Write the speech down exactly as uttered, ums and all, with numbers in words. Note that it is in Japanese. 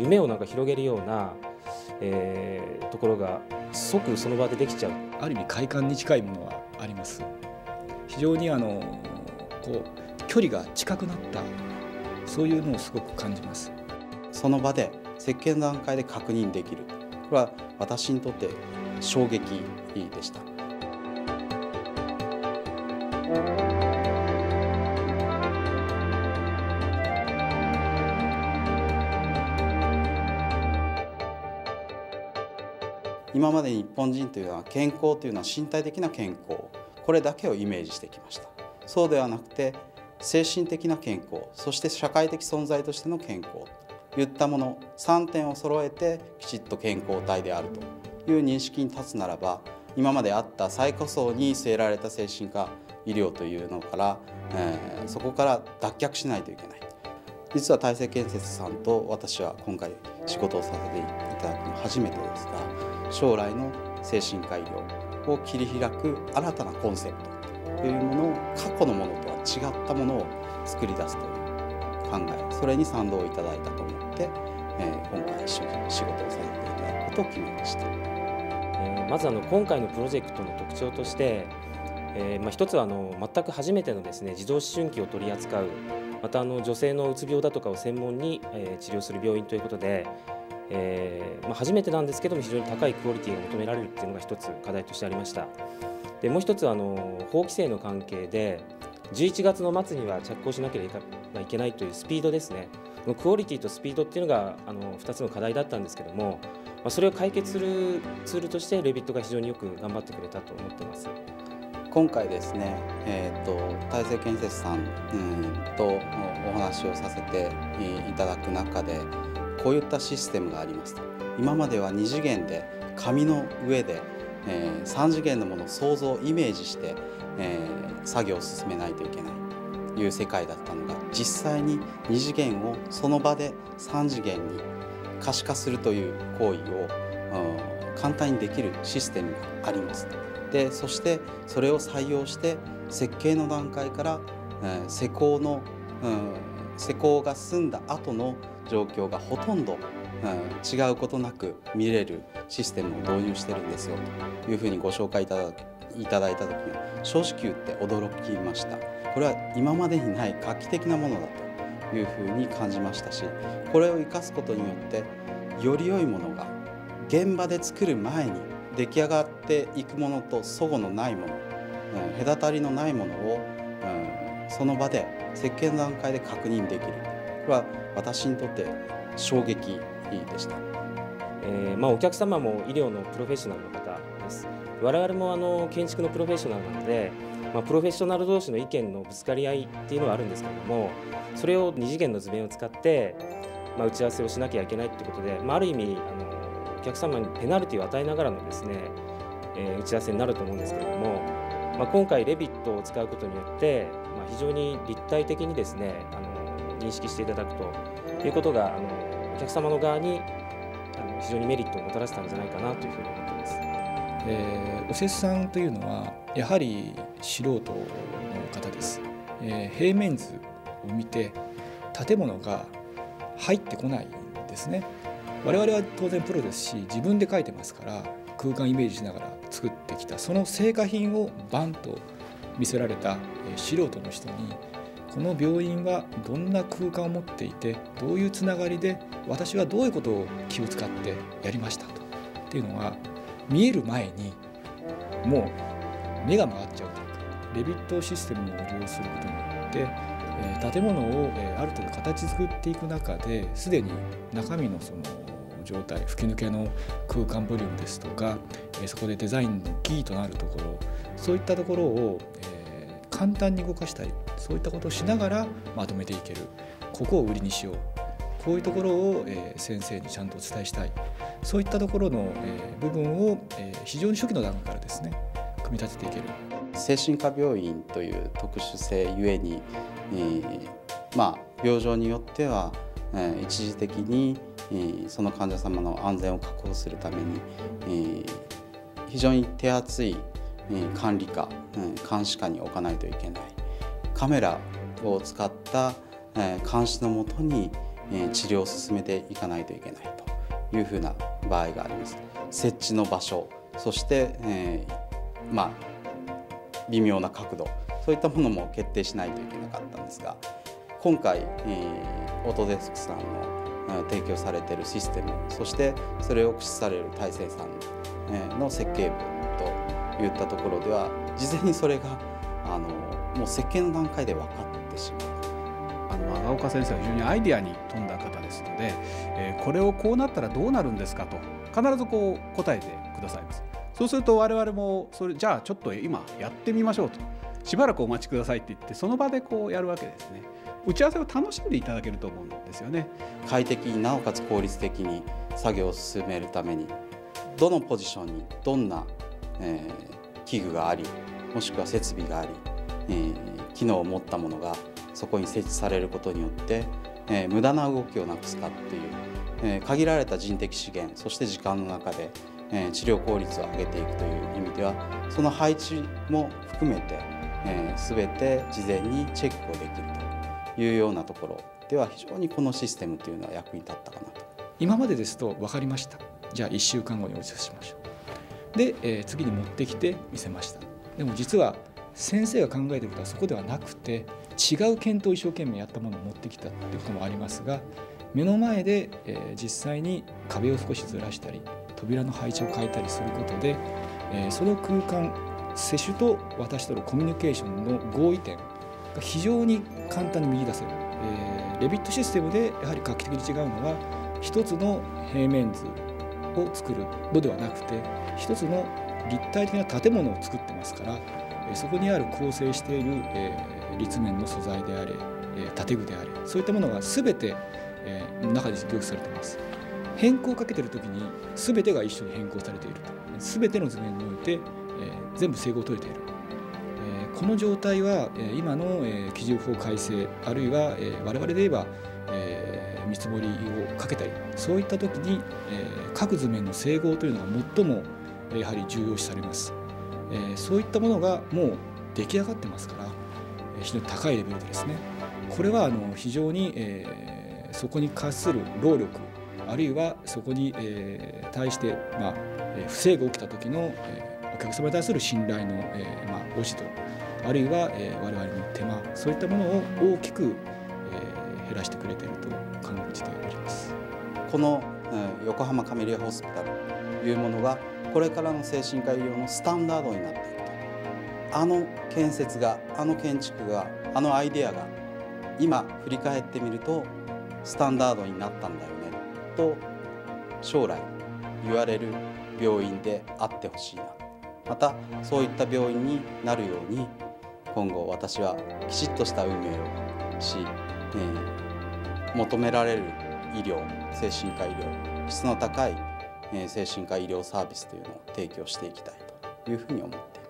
夢をなんか広げるような、えー、ところが即その場でできちゃう。 ある意味快感に近いものはあります。非常にあのこう距離が近くなった、そういうのをすごく感じます。 その場で設計の段階で確認できる、これは私にとって衝撃でした。今まで日本人というのは健康というのは身体的な健康、これだけをイメージしてきました。そうではなくて精神的な健康、そして社会的存在としての健康といったものさんてんを揃えてきちっと健康体であるという認識に立つならば、今まであった最古層に据えられた精神科医療というのから、えー、そこから脱却しないといけない。実は大成建設さんと私は今回仕事をさせていただくのは初めてですが、将来の精神科医療を切り開く新たなコンセプトというものを、過去のものとは違ったものを作り出すという考え、それに賛同いただいたと思って、えー、今回一緒に仕事をさせていただくことを決めました。 えー、まずあの今回のプロジェクトの特徴として、えーまあ、一つはあの全く初めてのですね、児童思春期を取り扱う、またあの女性のうつ病だとかを専門に、えー、治療する病院ということで、えーまあ、初めてなんですけども非常に高いクオリティが求められるっていうのが一つ課題としてありました。でもう一つはあの法規制の関係でじゅういちがつの末には着工しなければいけないというスピードですね。クオリティとスピードっていうのがあのふたつの課題だったんですけども、まあ、それを解決するツールとしてレビットが非常によく頑張ってくれたと思っています。 今回ですね、えー、と大成建設さん、うん、とお話をさせていただく中で、こういったシステムがありますと。今まではに次元で紙の上で、えー、さん次元のものを想像イメージして、えー、作業を進めないといけないという世界だったのが、実際にに次元をその場でさん次元に可視化するという行為を、うん、簡単にできるシステムがあります。でそしてそれを採用して設計の段階から、えー、施工の、うん、施工が済んだ後の状況がほとんど、うん、違うことなく見れるシステムを導入してるんですよというふうにご紹介いただいただいた時には、正直言って驚きました。これは今までにない画期的なものだというふうに感じましたし、これを生かすことによってより良いものが現場で作る前に出来上がっていくものと齟齬のないもの、うん、隔たりのないものを、うん、その場で設計の段階で確認できる。これは私にとって衝撃でした。 えーまあ、お客様も医療のプロフェッショナルの方です。我々もあの建築のプロフェッショナルなので、まあ、プロフェッショナル同士の意見のぶつかり合いっていうのはあるんですけれども、それをに次元の図面を使って、まあ、打ち合わせをしなきゃいけないということで、まあ、ある意味あのお客様にペナルティを与えながらのですね、えー、打ち合わせになると思うんですけれども、まあ、今回レビットを使うことによって、まあ、非常に立体的にですね、あの認識していただくということがあのお客様の側にあの非常にメリットをもたらしたんじゃないかなというふうに思っています。 えー、お施主さんというのはやはり素人の方です。えー、平面図を見て建物が入ってこないんですね。我々は当然プロですし、自分で描いてますから空間イメージしながら作ってきたその成果品をバンと見せられた、えー、素人の人に、この病院はどんな空間を持っていて、どういうつながりで私はどういうことを気を使ってやりましたとっていうのが見える前にもう目が回っちゃうというか、レビットシステムを利用することによって、えー、建物を、えー、ある程度形作っていく中ですでに中身のその状態、吹き抜けの空間ボリュームですとか、えー、そこでデザインのキーとなるところ、そういったところを、えー、簡単に動かしたい、そういったことをしながらまとめていける、ここを売りにしよう、こういうところを、えー、先生にちゃんとお伝えしたい、そういったところの、えー、部分を、えー、非常に初期の段階からですね組み立てていける。 精神科病院という特殊性ゆえに、えーまあ、病状によっては、えー、一時的に、えー、その患者様の安全を確保するために、えー、非常に手厚い、えー、管理下、えー、監視下に置かないといけない。カメラを使った、えー、監視のもとに、 治療を進めていかないといけないというふうな場合があります。設置の場所、そして、えー、まあ微妙な角度、そういったものも決定しないといけなかったんですが、今回、えー、オートデスクさんの提供されているシステム、そしてそれを駆使される大成さんの設計部といったところでは、事前にそれがあのもう設計の段階で分かってしまう。 あの長岡先生は非常にアイデアに富んだ方ですので、えー、これをこうなったらどうなるんですかと必ずこう答えてくださいます。そうすると我々もそれじゃあちょっと今やってみましょうと、しばらくお待ちくださいって言ってその場でこうやるわけですね。打ち合わせを楽しんでいただけると思うんですよね。 快適になおかつ効率的に作業を進めるために、どのポジションにどんな、えー、器具があり、もしくは設備があり、えー、機能を持ったものがそこに設置されることによって、えー、無駄な動きをなくすかっていう、えー、限られた人的資源、そして時間の中で、えー、治療効率を上げていくという意味では、その配置も含めて、えー、全て事前にチェックをできるというようなところでは、非常にこのシステムというのは役に立ったかなと。 今までですと分かりました、じゃあいっしゅうかんごにお移ししましょうで、えー、次に持ってきて見せました。でも実は先生が考えていることはそこではなくて、違う検討を一生懸命やったものを持ってきたということもありますが、目の前で、えー、実際に壁を少しずらしたり扉の配置を変えたりすることで、えー、その空間、施主と私とのコミュニケーションの合意点が非常に簡単に見出せる。えー、レビットシステムでやはり画期的に違うのは、一つの平面図を作るのではなくて、一つの立体的な建物を作ってますから、そこにある構成している、えー、立面の素材であれ、えー、建具であれ、そういったものが全て、えー、中に記憶されています。変更をかけているときに全てが一緒に変更されていると、全ての図面において、えー、全部整合を取れている、えー、この状態は、えー、今の、えー、基準法改正、あるいは、えー、我々で言えば、えー、見積もりをかけたり、そういったときに、えー、各図面の整合というのが最もやはり重要視されます。えー、そういったものがもう出来上がってますから、非常に高いレベルでですね、これはあの非常に、えー、そこに関する労力、あるいはそこに、えー、対して、まあ、不正が起きた時の、えー、お客様に対する信頼の、えーまあ、保持と、あるいは、えー、我々の手間、そういったものを大きく、えー、減らしてくれていると感じております。 この、えー、横浜カメリアホスピタルというものがこれからの精神科医療のスタンダードになっていくと。あの建設が、あの建築が、あのアイデアが今振り返ってみるとスタンダードになったんだよねと将来言われる病院であってほしいな。またそういった病院になるように今後私はきちっとした運営をし、えー、求められる医療、精神科医療、質の高い精神科医療サービスというのを提供していきたいというふうに思っています。